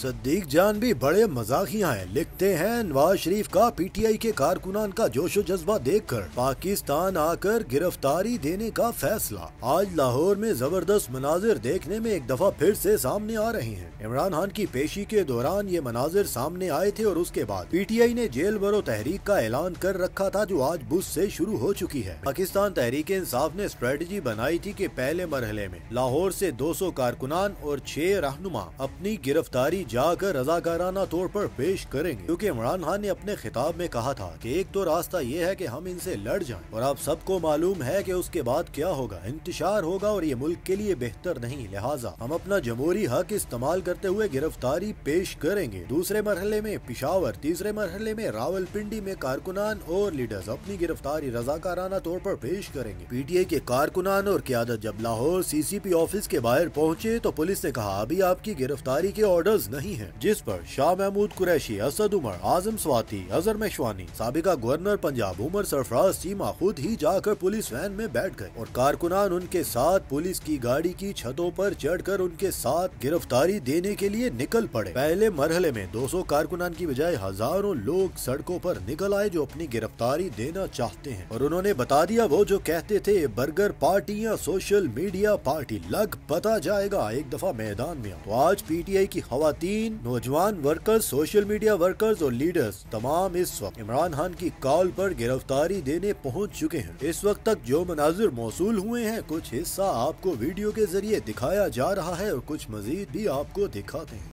सद्दीक जान भी बड़े मजाकिया हैं। लिखते हैं, नवाज शरीफ का पीटीआई के कारकुनान का जोशो जज्बा देखकर पाकिस्तान आकर गिरफ्तारी देने का फैसला। आज लाहौर में जबरदस्त मनाजिर देखने में एक दफा फिर से सामने आ रहे हैं। इमरान खान की पेशी के दौरान ये मनाजिर सामने आए थे और उसके बाद पीटीआई ने जेल भरो तहरीक का ऐलान कर रखा था, जो आज बुध से शुरू हो चुकी है। पाकिस्तान तहरीक इंसाफ ने स्ट्रेटजी बनाई थी कि पहले मरहले में लाहौर से 200 कारकुनान और 6 रहनुमा अपनी गिरफ्तारी जाकर रजाकाराना तौर पर पेश करेंगे, क्योंकि इमरान खान ने अपने खिताब में कहा था कि एक तो रास्ता ये है कि हम इनसे लड़ जाएं, और आप सबको मालूम है कि उसके बाद क्या होगा, इंतशार होगा और ये मुल्क के लिए बेहतर नहीं। लिहाजा हम अपना जमहूरी हक इस्तेमाल करते हुए गिरफ्तारी पेश करेंगे। दूसरे मरहले में पिशावर, तीसरे मरहले में रावलपिंडी में कारकुनान और लीडर्स अपनी गिरफ्तारी रजाकाराना तौर पर पेश करेंगे। पीटीआई के कारकुनान और क़यादत जब लाहौर सीसीपी ऑफिस के बाहर पहुंचे तो पुलिस ने कहा, अभी आपकी गिरफ्तारी के ऑर्डर्स नहीं हैं, जिस पर शाह महमूद कुरैशी, असद उमर, आजम स्वाति, अजहर मेशवानी, साबिका गवर्नर पंजाब उमर सरफराज चीमा खुद ही जाकर पुलिस वैन में बैठ गए और कारकुनान उनके साथ पुलिस की गाड़ी की छतों पर चढ़कर उनके साथ गिरफ्तारी देने के लिए निकल पड़े। पहले मरहले में 200 कारकुनान की बजाय हजारों लोग सड़कों पर निकल आए जो अपनी गिरफ्तारी देना चाहते हैं, और उन्होंने बता दिया वो जो कहते थे बर्गर पार्टी या सोशल मीडिया पार्टी, लग पता जाएगा एक दफा मैदान में। तो आज पीटीआई की खवातीन, नौजवान वर्कर्स, सोशल मीडिया वर्कर्स और लीडर्स तमाम इस वक्त इमरान खान की कॉल पर गिरफ्तारी देने पहुंच चुके हैं। इस वक्त तक जो मनाजिर मौसूल हुए हैं, कुछ हिस्सा आपको वीडियो के जरिए दिखाया जा रहा है और कुछ मजीद भी आपको दिखाते हैं।